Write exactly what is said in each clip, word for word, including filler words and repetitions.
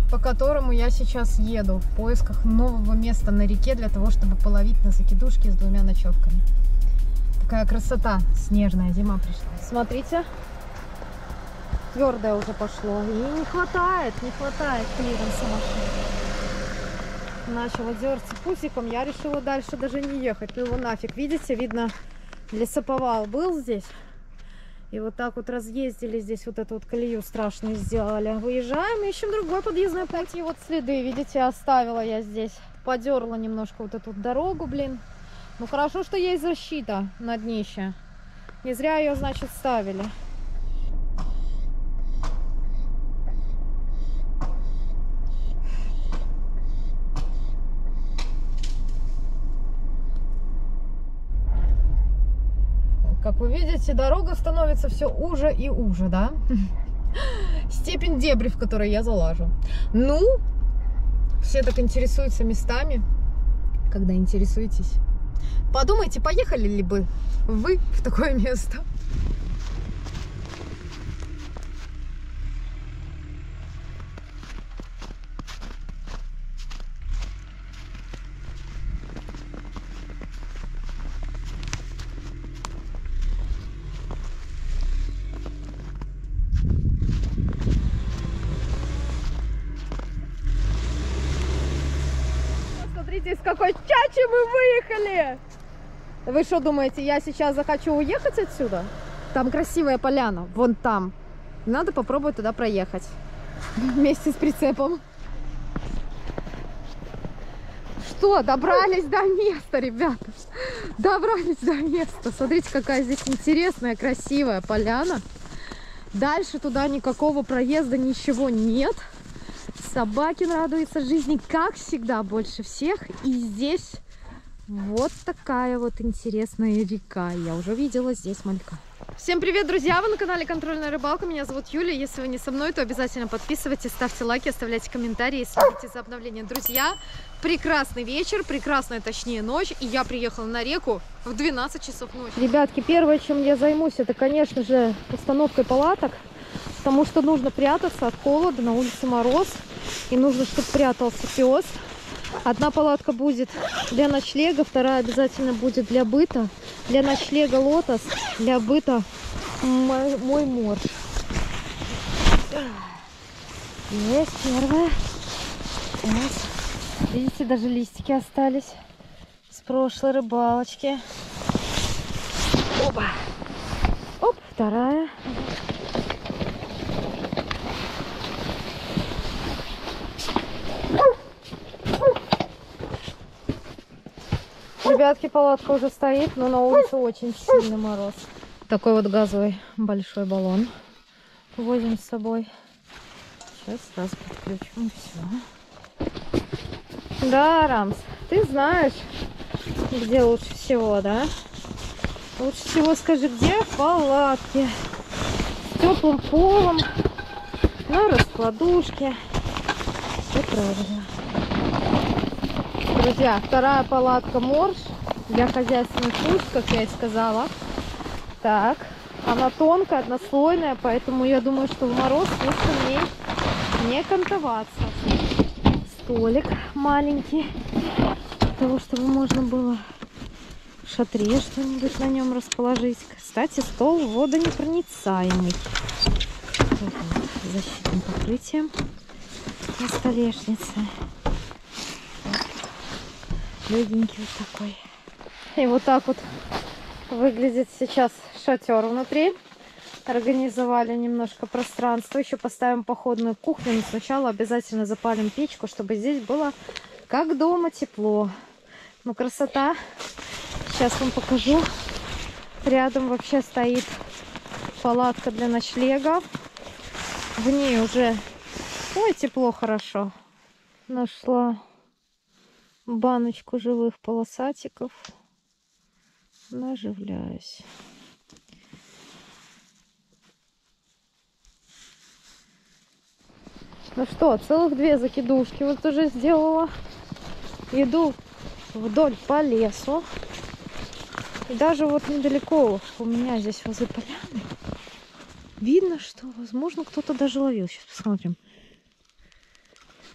по которому я сейчас еду в поисках нового места на реке для того, чтобы половить на закидушки с двумя ночевками. Такая красота, снежная зима пришла. Смотрите, твердое уже пошло. И не хватает, не хватает клиренса машины. Начала дерться пусиком, я решила дальше даже не ехать. Ну его нафиг, видите, видно, лесоповал был здесь. И вот так вот разъездили здесь, вот эту вот колею страшную сделали. Выезжаем, ищем другой подъездной путь. И вот следы, видите, оставила я здесь. Подерла немножко вот эту дорогу, блин. Ну хорошо, что есть защита на днище. Не зря ее, значит, ставили. Как вы видите, дорога становится все уже и уже, да? Степень дебри, в которой я залажу. Ну, все так интересуются местами, когда интересуетесь. Подумайте, поехали ли бы вы в такое место? Смотрите, из какой чачи мы выехали! Вы что думаете, я сейчас захочу уехать отсюда? Там красивая поляна, вон там. Надо попробовать туда проехать. Вместе с прицепом. Что, добрались до места, ребята. Добрались до места. Смотрите, какая здесь интересная, красивая поляна. Дальше туда никакого проезда, ничего нет. Собаки радуются жизни, как всегда, больше всех. И здесь вот такая вот интересная река. Я уже видела здесь малька. Всем привет, друзья! Вы на канале Контрольная рыбалка. Меня зовут Юля. Если вы не со мной, то обязательно подписывайтесь, ставьте лайки, оставляйте комментарии, следите за обновлением. Друзья, прекрасный вечер, прекрасная, точнее, ночь. И я приехала на реку в двенадцать часов ночи. Ребятки, первое, чем я займусь, это, конечно же, установкой палаток. Потому что нужно прятаться от холода, на улице мороз. И нужно, чтобы прятался пес. Одна палатка будет для ночлега, вторая обязательно будет для быта. Для ночлега лотос, для быта мой, мой морж. Есть первая. Вот. Видите, даже листики остались с прошлой рыбалочки. Опа. Оп, вторая. Ребятки, палатка уже стоит, но на улице очень сильный мороз. Такой вот газовый большой баллон возим с собой. Сейчас сразу подключим. Все. Да, Рамс, ты знаешь, где лучше всего, да? Лучше всего скажи, где в палатке. С теплым полом, на раскладушке. Все правильно. Друзья, вторая палатка морж для хозяйственных нужд, как я и сказала. Так, она тонкая, однослойная, поэтому я думаю, что в мороз лучше в ней не кантоваться. Столик маленький, для того, чтобы можно было в шатре что-нибудь на нем расположить. Кстати, стол водонепроницаемый. Вот, с защитным покрытием на столешнице. Легенький вот такой. И вот так вот выглядит сейчас шатер внутри. Организовали немножко пространства. Еще поставим походную кухню. Но сначала обязательно запалим печку, чтобы здесь было как дома тепло. Ну, красота. Сейчас вам покажу. Рядом вообще стоит палатка для ночлега. В ней уже, ой, тепло, хорошо. Нашла баночку живых полосатиков. Наживляюсь. Ну что, целых две закидушки вот уже сделала. Иду вдоль по лесу. И даже вот недалеко у меня здесь возле поляны видно, что, возможно, кто-то даже ловил. Сейчас посмотрим.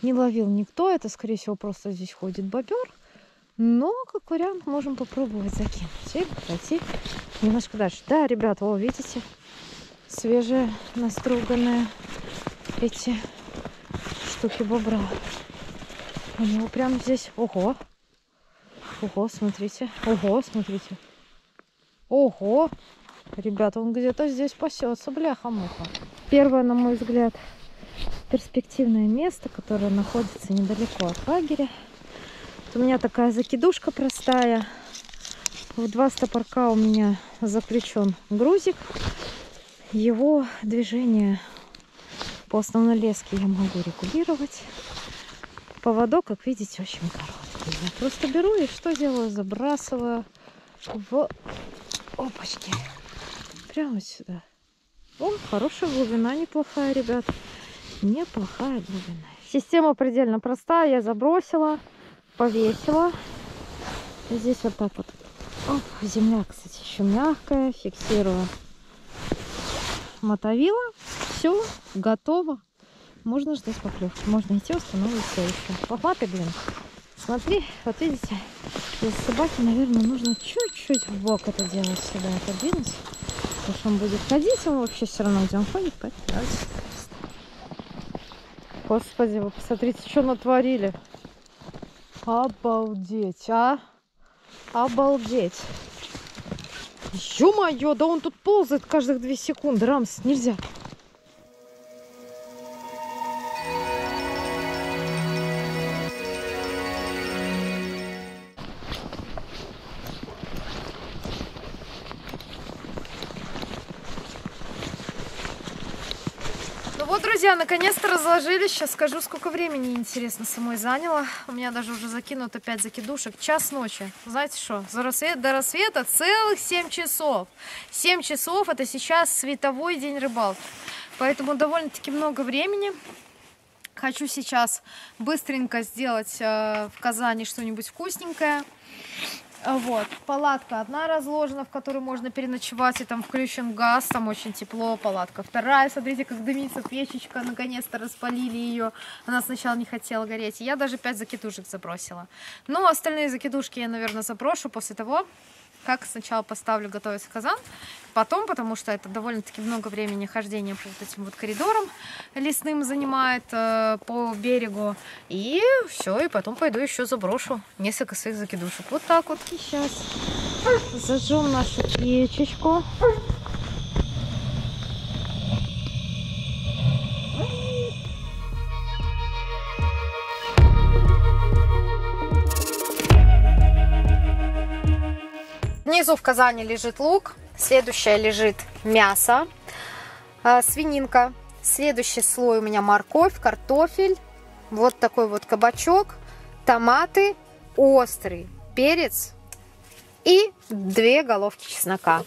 не ловил никто. Это, скорее всего, просто здесь ходит бобер. Но, как вариант, можем попробовать закинуть и пройти немножко дальше. Да, ребята, о, видите, свежие, наструганные эти штуки бобра. У него прямо здесь, ого, ого, смотрите, ого, смотрите, ого, ребята, он где-то здесь пасется, бляха-муха. Первое, на мой взгляд, перспективное место, которое находится недалеко от лагеря. У меня такая закидушка простая. В два стопорка у меня заключен грузик. Его движение по основной леске я могу регулировать. Поводок, как видите, очень короткий. Я просто беру и что делаю? Забрасываю в опачки. Прямо сюда. О, хорошая глубина, неплохая, ребят. Неплохая глубина. Система предельно простая. Я забросила, повесила. Здесь вот так вот. Оп, земля, кстати, еще мягкая. Фиксирую. Мотовила. Все, готово. Можно ждать поклевки. Можно идти устанавливать следующую. Похватай, блин. Смотри, вот видите, для собаки, наверное, нужно чуть-чуть в бок это дело сюда отодвинуть. Потому что он будет ходить, он вообще все равно, где он ходит, поэтому давайте. Господи, вы посмотрите, что натворили. Обалдеть, а? Обалдеть. Ё-моё, да он тут ползает каждых две секунды. Рамс, нельзя. Вот, друзья, наконец-то разложились. Сейчас скажу, сколько времени, интересно, самой заняло. У меня даже уже закинуто пять закидушек. Час ночи. Знаете что? За рассвет, до рассвета целых семь часов. семь часов это сейчас световой день рыбалки. Поэтому довольно-таки много времени. Хочу сейчас быстренько сделать э, в Казани что-нибудь вкусненькое. Вот, палатка одна разложена, в которой можно переночевать, и там включен газ, там очень тепло, палатка вторая, смотрите, как дымится печечка, наконец-то распалили ее, она сначала не хотела гореть, я даже пять закидушек забросила. Но остальные закидушки я, наверное, заброшу после того, как сначала поставлю готовить в казан, потом, потому что это довольно-таки много времени хождения по вот этим вот коридорам лесным занимает э, по берегу. И все, и потом пойду еще заброшу несколько своих закидушек. Вот так вот. И сейчас зажжем нашу печечку. Внизу в казане лежит лук, следующее лежит мясо, э, свининка, следующий слой у меня морковь, картофель, вот такой вот кабачок, томаты, острый перец и две головки чеснока.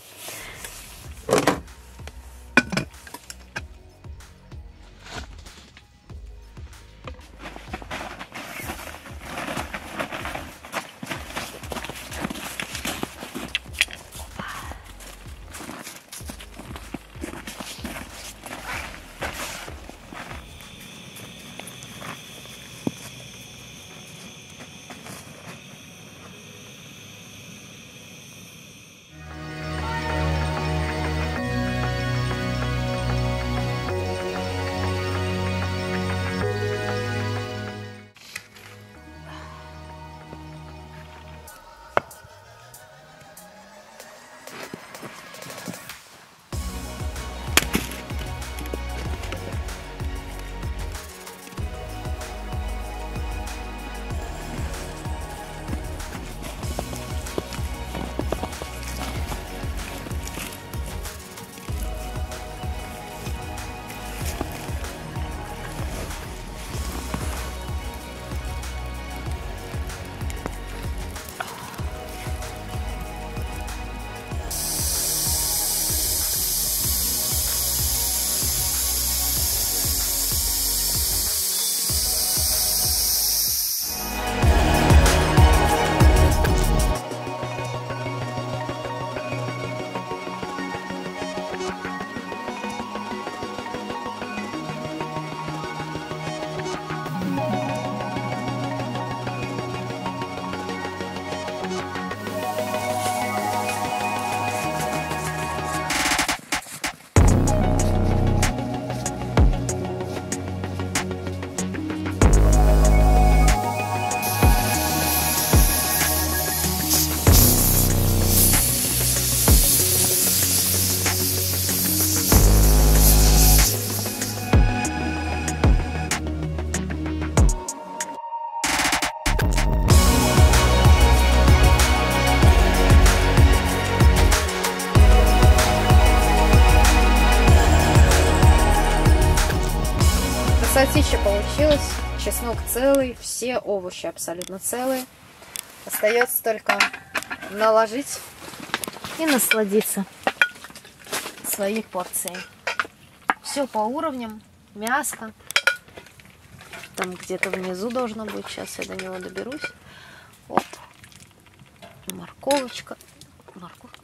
Красотища получилось. Чеснок целый, все овощи абсолютно целые. Остается только наложить и насладиться своей порцией. Все по уровням. Мяско. Там где-то внизу должно быть. Сейчас я до него доберусь. Вот. Морковочка. Морковка.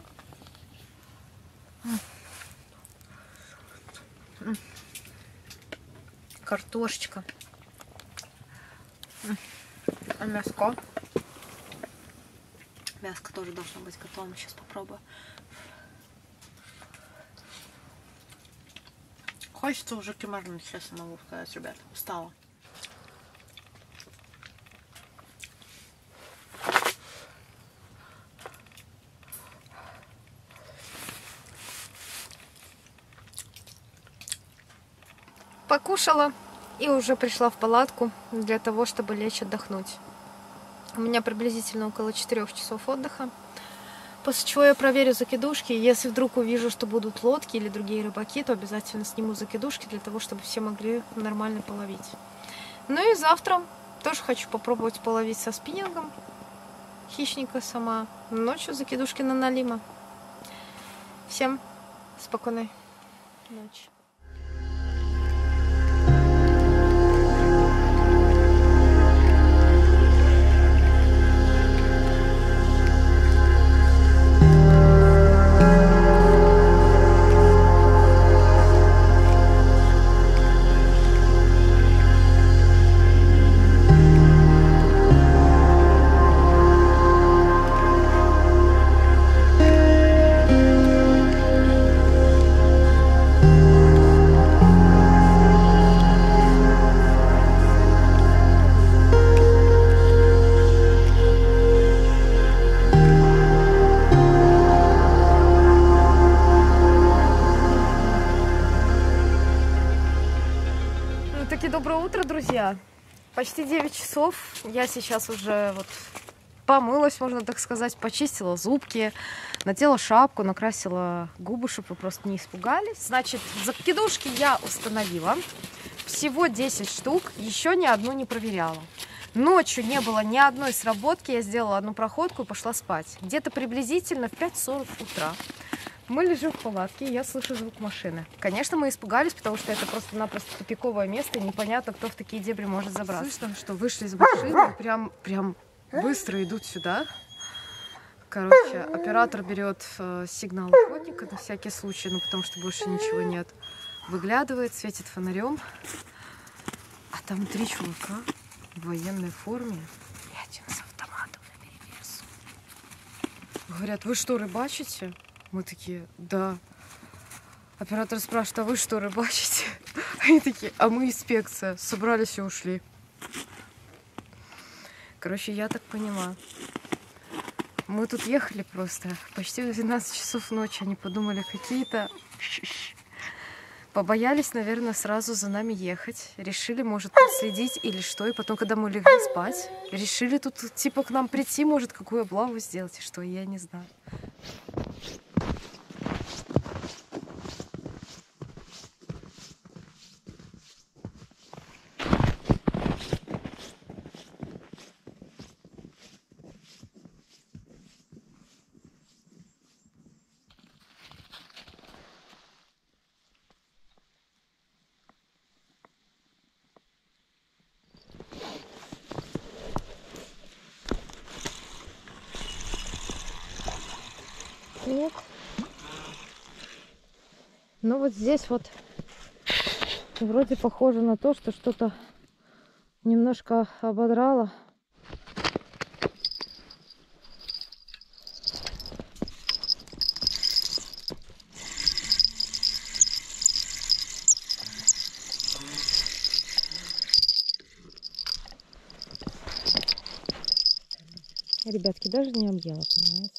Картошечка. А мяско? Мяско тоже должно быть готовым. Сейчас попробую. Хочется уже кемарнуть, честно могу сказать, ребят. Устала. Покушала и уже пришла в палатку для того, чтобы лечь отдохнуть. У меня приблизительно около четырёх часов отдыха. После чего я проверю закидушки. Если вдруг увижу, что будут лодки или другие рыбаки, то обязательно сниму закидушки для того, чтобы все могли нормально половить. Ну и завтра тоже хочу попробовать половить со спиннингом хищника сама. Ночью закидушки на налима. Всем спокойной ночи. Доброе утро, друзья! Почти девять часов. Я сейчас уже вот помылась, можно так сказать, почистила зубки, надела шапку, накрасила губы, чтобы вы просто не испугались. Значит, закидушки я установила. Всего десять штук, еще ни одну не проверяла. Ночью не было ни одной сработки, я сделала одну проходку и пошла спать. Где-то приблизительно в пять сорок утра. Мы лежим в палатке, и я слышу звук машины. Конечно, мы испугались, потому что это просто-напросто тупиковое место, и непонятно, кто в такие дебри может забраться. Слышно, что вышли из машины, прям, прям быстро идут сюда. Короче, оператор берет э, сигнал охотника на всякий случай, ну потому что больше ничего нет. Выглядывает, светит фонарем. А там три чувака в военной форме и один с автоматом наперевес. Говорят, вы что, рыбачите? Мы такие, да. Оператор спрашивает, а вы что, рыбачите? Они такие, а мы инспекция. Собрались и ушли. Короче, я так поняла. Мы тут ехали просто почти в двенадцать часов ночи. Они подумали, какие-то... Побоялись, наверное, сразу за нами ехать. Решили, может, следить или что. И потом, когда мы легли спать, решили тут, типа, к нам прийти, может, какую облаву сделать и что, я не знаю. Нет. Ну вот здесь вот вроде похоже на то, что что-то немножко ободрало. Ребятки, даже не объела, понимаете?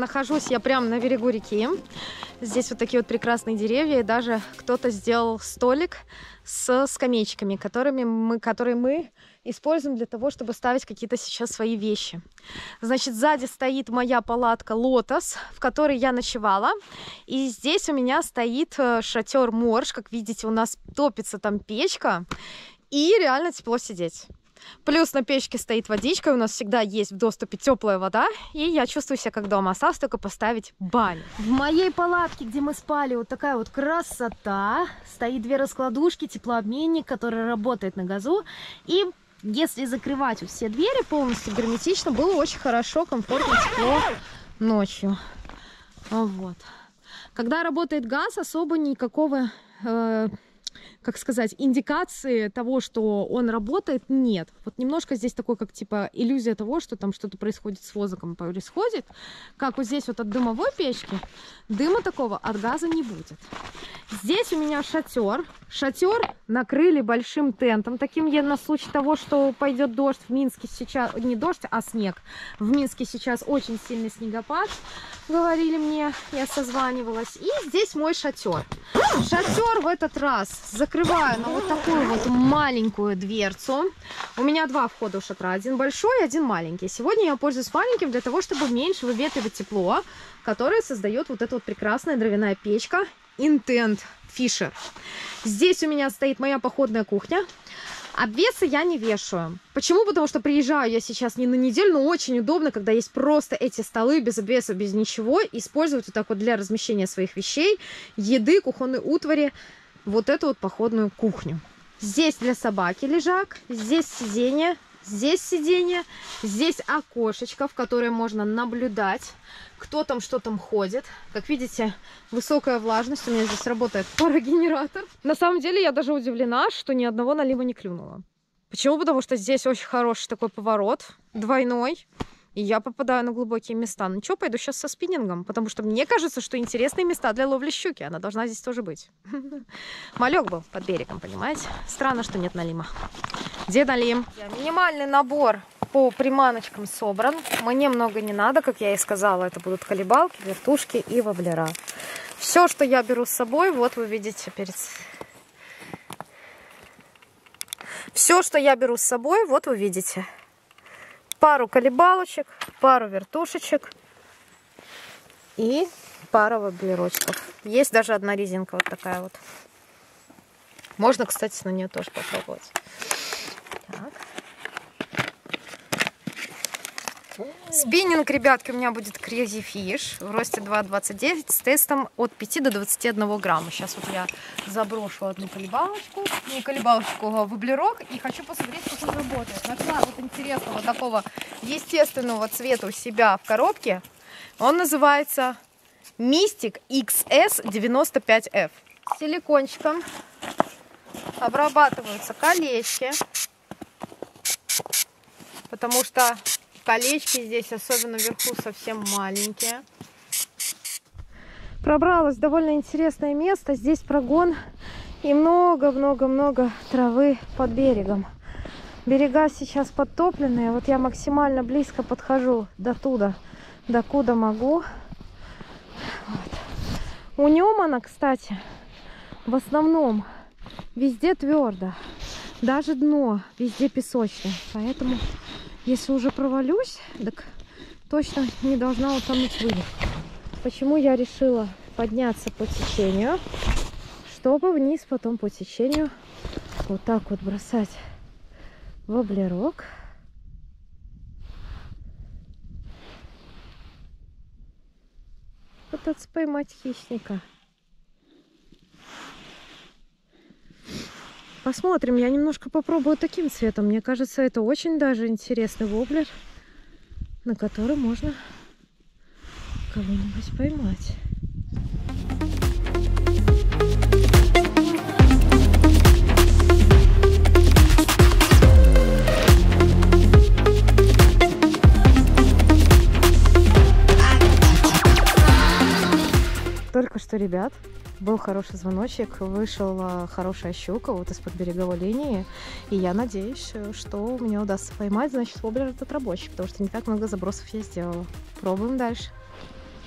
нахожусь я прямо на берегу реки. Здесь вот такие вот прекрасные деревья, и даже кто-то сделал столик с скамеечками, которыми мы, которые мы используем для того, чтобы ставить какие-то сейчас свои вещи. Значит, сзади стоит моя палатка «Лотос», в которой я ночевала. И здесь у меня стоит шатер «Морж». Как видите, у нас топится там печка. И реально тепло сидеть. Плюс на печке стоит водичка, у нас всегда есть в доступе теплая вода, и я чувствую себя как дома. Осталось только поставить баню. В моей палатке, где мы спали, вот такая вот красота. Стоит две раскладушки, теплообменник, который работает на газу. И если закрывать все двери полностью герметично, было очень хорошо, комфортно, тепло ночью. Вот. Когда работает газ, особо никакого... Э как сказать, индикации того, что он работает, нет. Вот немножко здесь такой, как типа иллюзия того, что там что-то происходит с воздухом, происходит. Как вот здесь вот от дымовой печки, дыма такого от газа не будет. Здесь у меня шатер. Шатер накрыли большим тентом, таким я на случай того, что пойдет дождь. В Минске сейчас, не дождь, а снег. В Минске сейчас очень сильный снегопад, говорили мне, я созванивалась. И здесь мой шатер. Шатер в этот раз закрываю на вот такую вот маленькую дверцу. У меня два входа у шатра, один большой, один маленький. Сегодня я пользуюсь маленьким для того, чтобы меньше выветривать тепло, которое создает вот эта вот прекрасная дровяная печка Intent Fisher. Здесь у меня стоит моя походная кухня. Обвесы я не вешаю. Почему? Потому что приезжаю я сейчас не на неделю, но очень удобно, когда есть просто эти столы без обвеса, без ничего. Использовать вот так вот для размещения своих вещей, еды, кухонной утвари. Вот эту вот походную кухню. Здесь для собаки лежак, здесь сиденье, здесь сиденье, здесь окошечко, в которое можно наблюдать, кто там, что там ходит. Как видите, высокая влажность. У меня здесь работает парогенератор. На самом деле я даже удивлена, что ни одного налива не клюнуло. Почему? Потому что здесь очень хороший такой поворот, двойной. И я попадаю на глубокие места. Ну что, пойду сейчас со спиннингом, потому что мне кажется, что интересные места для ловли щуки. Она должна здесь тоже быть. Малек был под берегом, понимаете? Странно, что нет налима. Где налим? Минимальный набор по приманочкам собран. Мне много не надо, как я и сказала. Это будут колебалки, вертушки и воблера. Все, что я беру с собой, вот вы видите перед... Все, что я беру с собой, вот вы видите. Пару колебалочек, пару вертушечек и пару воблерочков. Есть даже одна резинка вот такая вот. Можно, кстати, на нее тоже попробовать. Так. Спиннинг, ребятки, у меня будет Crazy Fish в росте два двадцать девять с тестом от пяти до двадцати одного грамма. Сейчас вот я заброшу одну колебалочку, не колебалочку, а воблерок, и хочу посмотреть, как он работает. Нашла вот интересного такого естественного цвета у себя в коробке. Он называется Mystic икс эс девяносто пять эф. Силикончиком обрабатываются колечки, потому что колечки здесь, особенно вверху, совсем маленькие. Пробралась в довольно интересное место. Здесь прогон и много-много-много травы под берегом. Берега сейчас подтопленные. Вот я максимально близко подхожу до туда, докуда могу. Вот. У Немана, кстати, в основном везде твердо. Даже дно везде песочное. Поэтому... Если уже провалюсь, так точно не должна утонуть вылет. Почему я решила подняться по течению, чтобы вниз потом по течению вот так вот бросать воблерок. Пытаться поймать хищника. Посмотрим, я немножко попробую таким цветом. Мне кажется, это очень даже интересный воблер, на который можно кого-нибудь поймать. Только что, ребят, был хороший звоночек, вышла хорошая щука вот из-под береговой линии. И я надеюсь, что мне удастся поймать, значит, воблер этот рабочий, потому что не так много забросов я сделала. Пробуем дальше.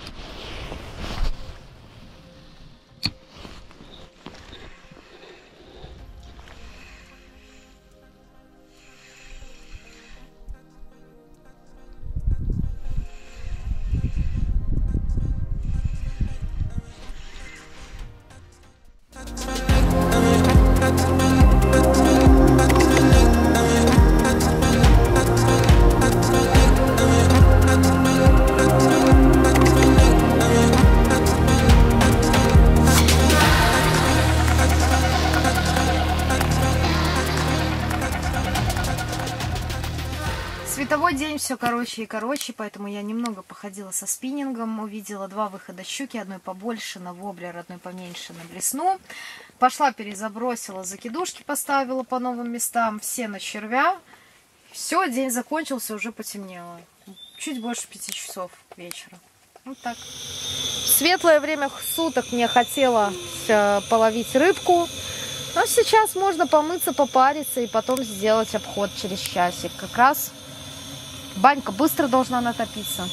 все короче и короче, поэтому я немного походила со спиннингом, увидела два выхода щуки, одной побольше на воблер, одной поменьше на блесну. Пошла, перезабросила, закидушки поставила по новым местам, все на червя. Все, день закончился, уже потемнело. Чуть больше пяти часов вечера. Вот так. В светлое время суток мне хотелось половить рыбку. Но сейчас можно помыться, попариться и потом сделать обход через часик. Как раз банька быстро должна натопиться.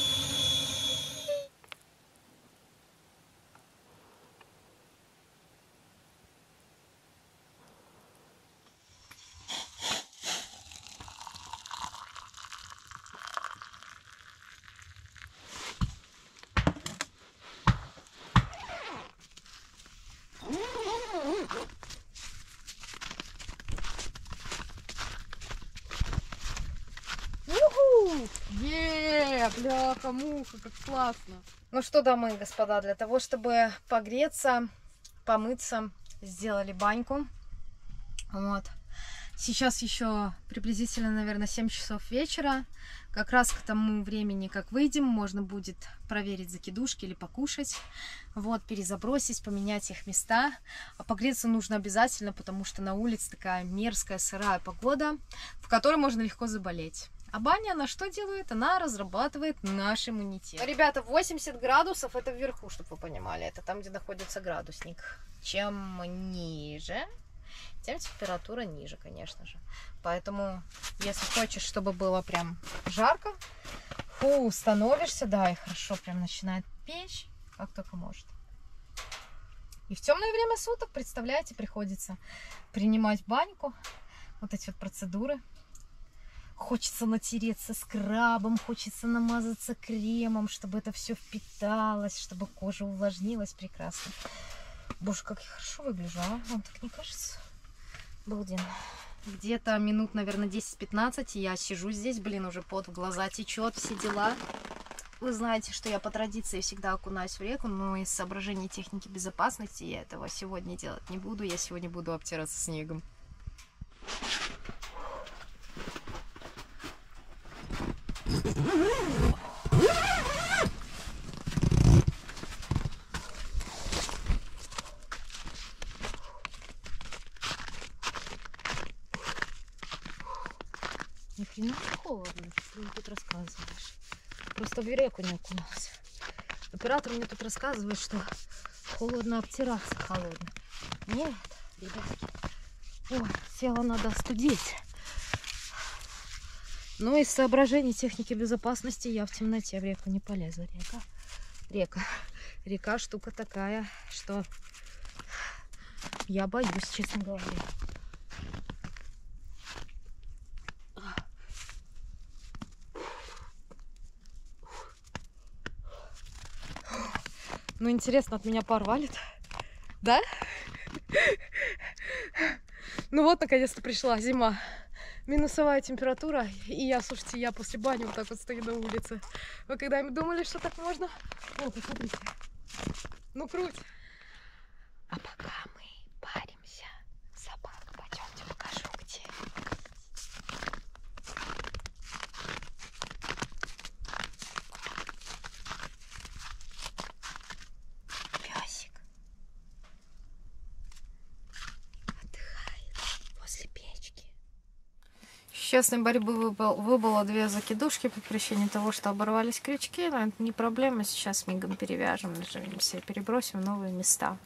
Еее, бляха-муха, как классно. Ну что, дамы и господа, для того, чтобы погреться, помыться, сделали баньку. Вот. Сейчас еще приблизительно, наверное, семь часов вечера. Как раз к тому времени, как выйдем, можно будет проверить закидушки или покушать. Вот, перезабросить, поменять их места. А погреться нужно обязательно, потому что на улице такая мерзкая, сырая погода, в которой можно легко заболеть. А баня, она что делает? Она разрабатывает наш иммунитет. Ребята, восемьдесят градусов это вверху, чтобы вы понимали. Это там, где находится градусник. Чем ниже, тем температура ниже, конечно же. Поэтому, если хочешь, чтобы было прям жарко, фу, становишься, да, и хорошо прям начинает печь, как только может. И в темное время суток, представляете, приходится принимать баньку. Вот эти вот процедуры. Хочется натереться скрабом, хочется намазаться кремом, чтобы это все впиталось, чтобы кожа увлажнилась прекрасно. Боже, как я хорошо выгляжу, а? Вам так не кажется? Обалденно. Где-то минут, наверное, десять-пятнадцать я сижу здесь, блин, уже пот в глаза течет, все дела. Вы знаете, что я по традиции всегда окунаюсь в реку, но из соображений техники безопасности я этого сегодня делать не буду. Я сегодня буду обтираться снегом. Ни хрена холодно, что ты мне тут рассказываешь. Просто в реку не окунулся. Оператор мне тут рассказывает, что холодно обтираться, холодно. Нет, ребятки. Ой, тело надо остудить. Но из соображений техники безопасности я в темноте в реку не полезу. Река, река, река штука такая, что я боюсь, честно говоря. Ну, интересно, от меня пар валит, да? Ну вот, наконец-то пришла зима. Минусовая температура, и я, слушайте, я после бани вот так вот стою на улице. Вы когда-нибудь думали, что так можно? О, посмотрите. Ну, круть. А пока мы паримся, собака, пойдемте покажу, где. Песик отдыхает возле печки. Честной борьбы выбыл, выбыло две закидушки по причине того, что оборвались крючки, но это не проблема, сейчас мигом перевяжем, нажмемся и перебросим в новые места.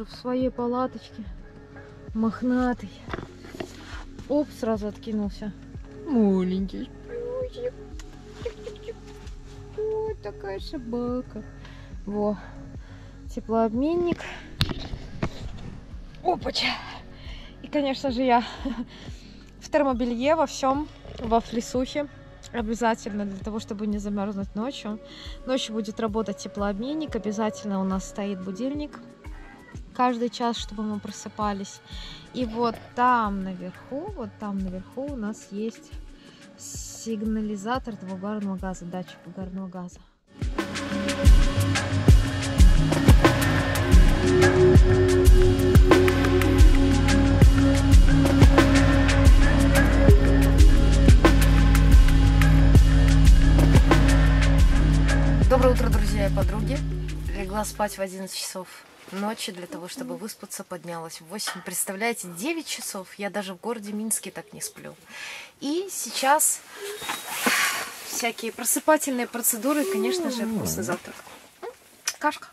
уже в своей палаточке. Мохнатый. Оп, сразу откинулся. Маленький. Ой, такая собака. Во. Теплообменник. Опача. И, конечно же, я в термобелье во всем, во флисухе. Обязательно для того, чтобы не замерзнуть ночью. Ночью будет работать теплообменник. Обязательно у нас стоит будильник каждый час, чтобы мы просыпались. И вот там наверху, вот там наверху у нас есть сигнализатор того угарного газа, датчик угарного газа. Доброе утро, друзья и подруги. Легла спать в одиннадцать часов ночи для того, чтобы выспаться. Поднялась в восемь. Представляете, девять часов. Я даже в городе Минске так не сплю. И сейчас всякие просыпательные процедуры, конечно же, вкусный завтрак. Кашка.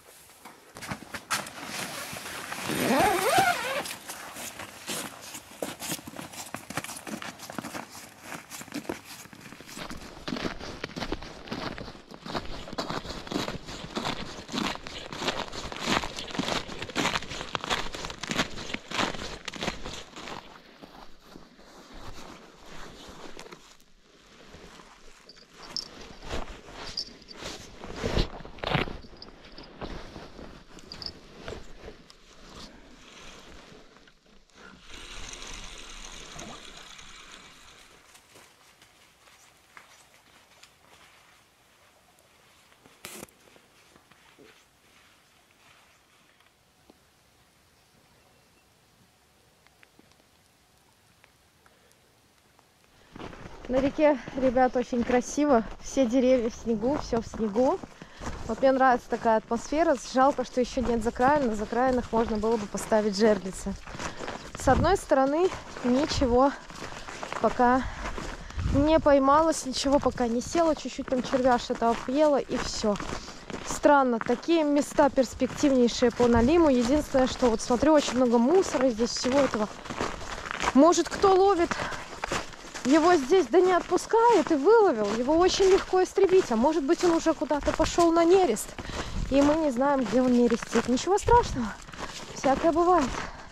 На реке, ребят, очень красиво. Все деревья в снегу, все в снегу. Вот мне нравится такая атмосфера. Жалко, что еще нет закраин. На закраинах можно было бы поставить жерлицы. С одной стороны, ничего пока не поймалось, ничего пока не село. Чуть-чуть там червя что-то объело, и все. Странно. Такие места перспективнейшие по Налиму. Единственное, что вот смотрю, очень много мусора здесь, всего этого. Может, кто ловит... Его здесь да не отпускают и выловил. Его очень легко истребить. А может быть, он уже куда-то пошел на нерест. И мы не знаем, где он нерестит. Ничего страшного. Всякое бывает.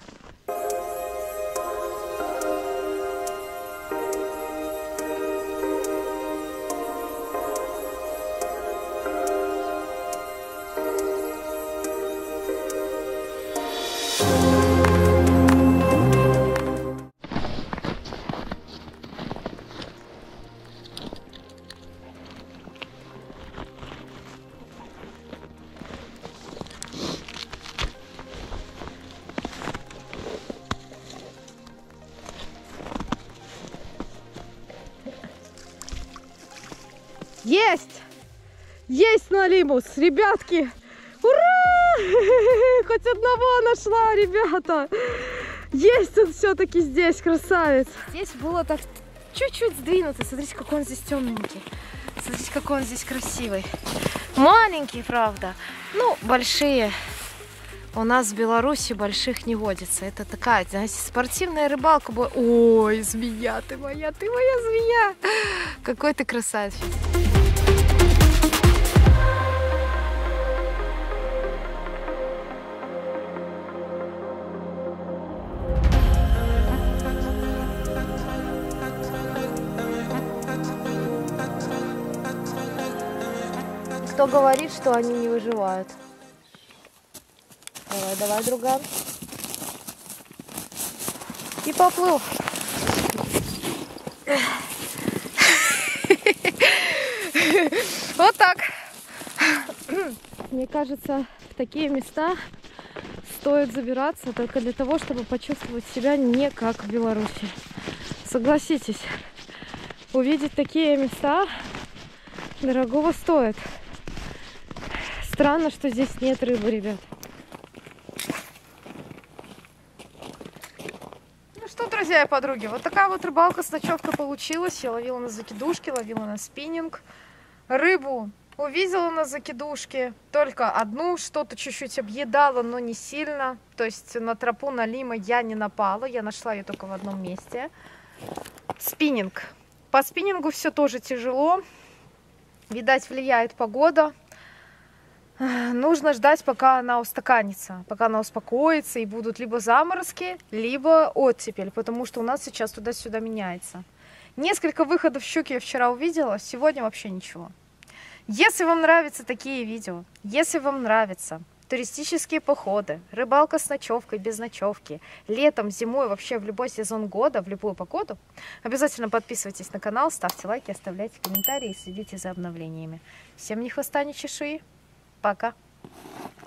Есть! Есть Налимус, ребятки! Ура! Хоть одного нашла, ребята! Есть он все-таки здесь, красавец! Здесь было так чуть-чуть сдвинуто. Смотрите, какой он здесь темненький. Смотрите, какой он здесь красивый. Маленький, правда. Ну, большие. У нас в Беларуси больших не водится. Это такая, знаете, спортивная рыбалка. Ой, змея ты моя, ты моя змея! Какой ты красавец! Кто говорит, что они не выживают? Давай, давай, друган. И поплыл. Вот так. Мне кажется, в такие места стоит забираться только для того, чтобы почувствовать себя не как в Беларуси. Согласитесь, увидеть такие места дорогого стоит. Странно, что здесь нет рыбы, ребят. Ну что, друзья и подруги, вот такая вот рыбалка с ночевкой получилась. Я ловила на закидушки, ловила на спиннинг. Рыбу Увидела на закидушке только одну, что-то чуть-чуть объедала, но не сильно. То есть на тропу налима я не напала, я нашла ее только в одном месте. Спиннинг. По спиннингу все тоже тяжело. Видать, влияет погода. Нужно ждать, пока она устаканится, пока она успокоится, и будут либо заморозки, либо оттепель, потому что у нас сейчас туда-сюда меняется. Несколько выходов щуки я вчера увидела, сегодня вообще ничего. Если вам нравятся такие видео, если вам нравятся туристические походы, рыбалка с ночевкой, без ночевки, летом, зимой, вообще в любой сезон года, в любую погоду, обязательно подписывайтесь на канал, ставьте лайки, оставляйте комментарии и следите за обновлениями. Всем ни хвоста, ни чешуи. Пока.